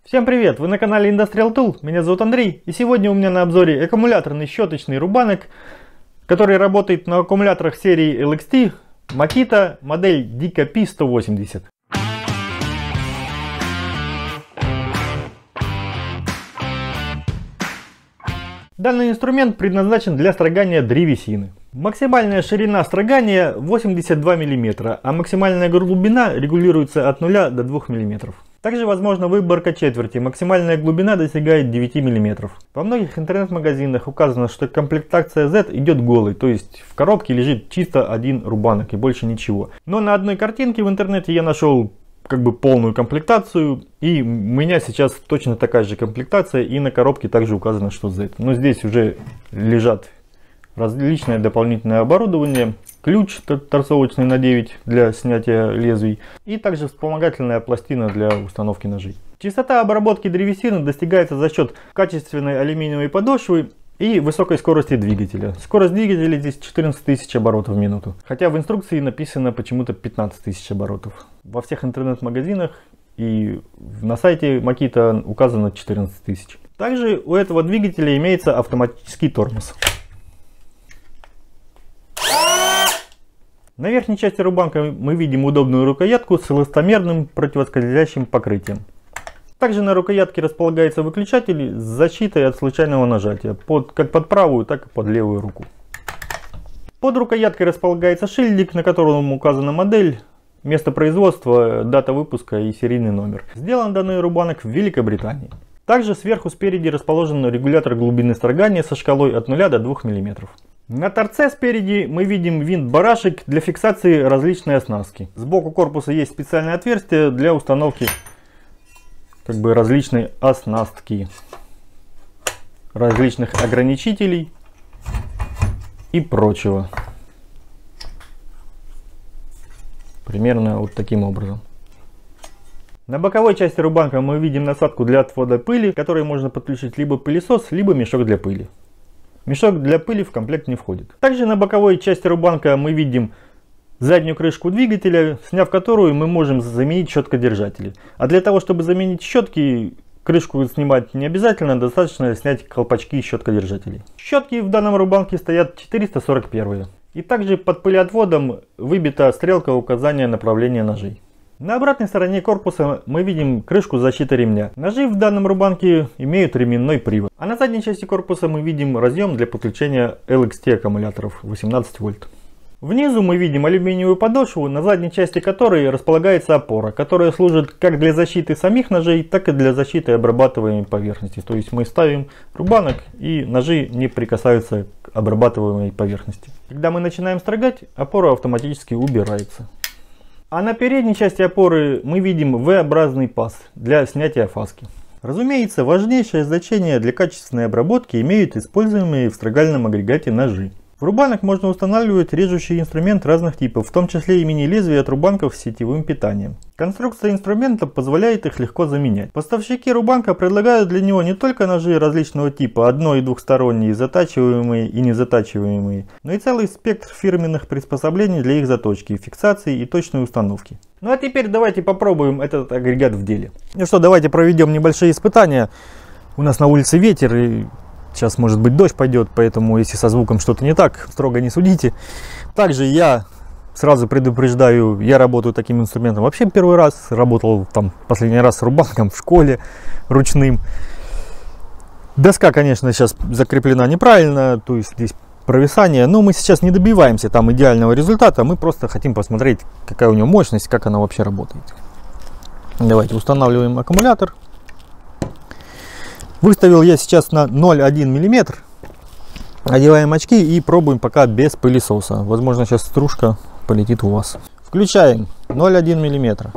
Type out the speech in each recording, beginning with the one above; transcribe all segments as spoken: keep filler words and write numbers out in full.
Всем привет! Вы на канале Industrial Tool, меня зовут Андрей, и сегодня у меня на обзоре аккумуляторный щеточный рубанок, который работает на аккумуляторах серии эл икс ти Makita, модель ди кей пи сто восемьдесят. Данный инструмент предназначен для строгания древесины. Максимальная ширина строгания восемьдесят два миллиметра, а максимальная глубина регулируется от нуля до двух миллиметров. Также возможна выборка четверти, максимальная глубина достигает девяти миллиметров. Во многих интернет-магазинах указано, что комплектация Z идет голой, то есть в коробке лежит чисто один рубанок и больше ничего. Но на одной картинке в интернете я нашел как бы полную комплектацию, и у меня сейчас точно такая же комплектация, и на коробке также указано, что Z. Но здесь уже лежат различное дополнительное оборудование, ключ торцовочный на девять для снятия лезвий и также вспомогательная пластина для установки ножей. Частота обработки древесины достигается за счет качественной алюминиевой подошвы и высокой скорости двигателя. Скорость двигателя здесь четырнадцать тысяч оборотов в минуту, хотя в инструкции написано почему-то пятнадцать тысяч оборотов. Во всех интернет-магазинах и на сайте Makita указано четырнадцать тысяч. Также у этого двигателя имеется автоматический тормоз. На верхней части рубанка мы видим удобную рукоятку с эластомерным противоскользящим покрытием. Также на рукоятке располагается выключатель с защитой от случайного нажатия, под, как под правую, так и под левую руку. Под рукояткой располагается шильдик, на котором указана модель, место производства, дата выпуска и серийный номер. Сделан данный рубанок в Великобритании. Также сверху спереди расположен регулятор глубины строгания со шкалой от нуля до двух миллиметров. На торце спереди мы видим винт-барашек для фиксации различной оснастки. Сбоку корпуса есть специальное отверстие для установки как бы различной оснастки, различных ограничителей и прочего. Примерно вот таким образом. На боковой части рубанка мы видим насадку для отвода пыли, к которой можно подключить либо пылесос, либо мешок для пыли. Мешок для пыли в комплект не входит. Также на боковой части рубанка мы видим заднюю крышку двигателя, сняв которую мы можем заменить щеткодержатели. А для того, чтобы заменить щетки, крышку снимать не обязательно, достаточно снять колпачки щеткодержателей. Щетки в данном рубанке стоят четыреста сорок один. И также под пылеотводом выбита стрелка указания направления ножей. На обратной стороне корпуса мы видим крышку защиты ремня. Ножи в данном рубанке имеют ременной привод. А на задней части корпуса мы видим разъем для подключения эл икс ти аккумуляторов восемнадцать вольт. Внизу мы видим алюминиевую подошву, на задней части которой располагается опора, которая служит как для защиты самих ножей, так и для защиты обрабатываемой поверхности. То есть мы ставим рубанок, и ножи не прикасаются к обрабатываемой поверхности. Когда мы начинаем строгать, опора автоматически убирается. А на передней части опоры мы видим вэ-образный паз для снятия фаски. Разумеется, важнейшее значение для качественной обработки имеют используемые в строгальном агрегате ножи. В рубанок можно устанавливать режущий инструмент разных типов, в том числе и мини-лезвия от рубанков с сетевым питанием. Конструкция инструмента позволяет их легко заменять. Поставщики рубанка предлагают для него не только ножи различного типа, одно- и двухсторонние, затачиваемые и незатачиваемые, но и целый спектр фирменных приспособлений для их заточки, фиксации и точной установки. Ну а теперь давайте попробуем этот агрегат в деле. Ну что, давайте проведем небольшие испытания. У нас на улице ветер, и сейчас может быть дождь пойдет, поэтому если со звуком что-то не так, строго не судите. Также я сразу предупреждаю, я работаю таким инструментом вообще первый раз. Работал там последний раз с рубанком в школе ручным. Доска, конечно, сейчас закреплена неправильно, то есть здесь провисание. Но мы сейчас не добиваемся там идеального результата, мы просто хотим посмотреть, какая у него мощность, как она вообще работает. Давайте устанавливаем аккумулятор. Выставил я сейчас на ноль целых одна десятая миллиметра. Одеваем очки и пробуем пока без пылесоса. Возможно, сейчас стружка полетит у вас. Включаем ноль целых одна десятая миллиметра.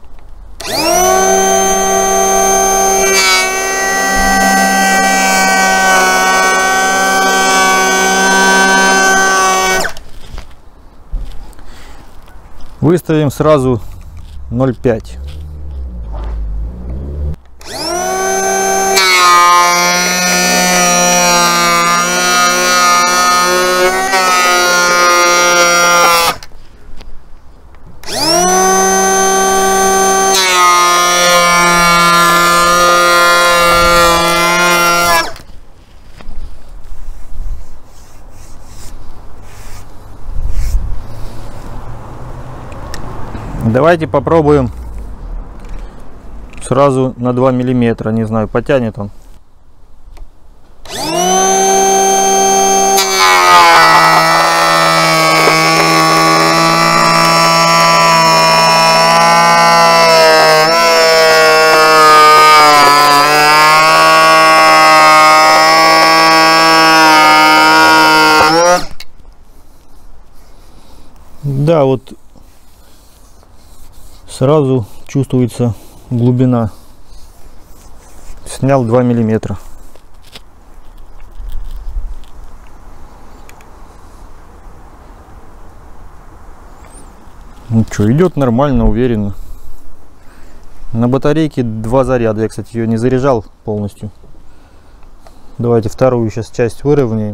Выставим сразу ноль целых пять десятых. Давайте попробуем сразу на два миллиметра. Не знаю, потянет он. Да, вот сразу чувствуется глубина. Снял два миллиметра. Ну что, идет нормально, уверенно. На батарейке два заряда. Я, кстати, ее не заряжал полностью. Давайте вторую сейчас часть выровняем.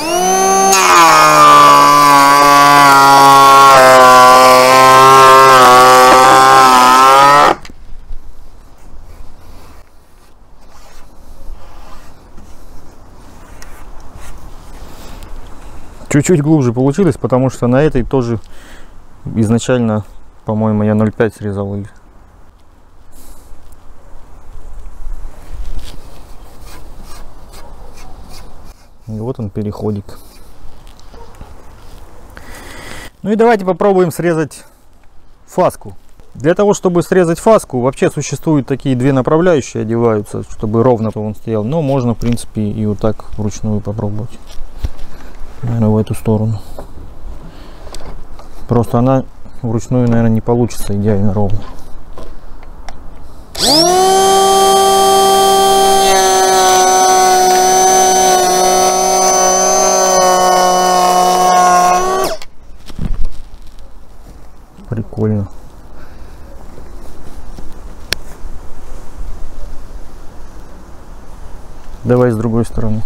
Чуть-чуть глубже получилось, потому что на этой тоже изначально, по-моему, я ноль пять срезал. И вот он, переходик. Ну и давайте попробуем срезать фаску. Для того, чтобы срезать фаску, вообще существуют такие две направляющие, одеваются, чтобы ровно он стоял. Но можно, в принципе, и вот так вручную попробовать. Наверное, в эту сторону. Просто она вручную, наверное, не получится идеально ровно. Прикольно. Давай с другой стороны.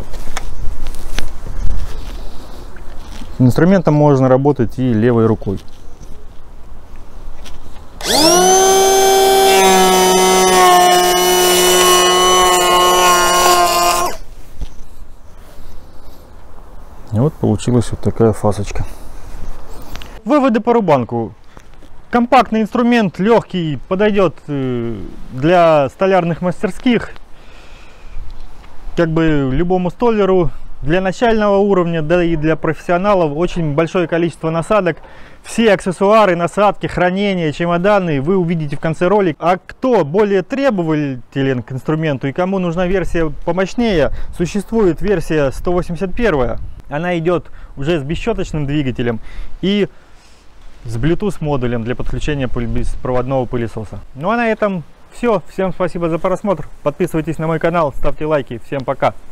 Инструментом можно работать и левой рукой. И вот получилась вот такая фасочка. Выводы по рубанку. Компактный инструмент, легкий, подойдет для столярных мастерских, как бы любому столяру. Для начального уровня, да и для профессионалов очень большое количество насадок. Все аксессуары, насадки, хранения, чемоданы вы увидите в конце ролика. А кто более требователен к инструменту и кому нужна версия помощнее, существует версия сто восемьдесят один. Она идет уже с бесщеточным двигателем и с Bluetooth модулем для подключения беспроводного пылесоса. Ну а на этом все. Всем спасибо за просмотр. Подписывайтесь на мой канал, ставьте лайки. Всем пока.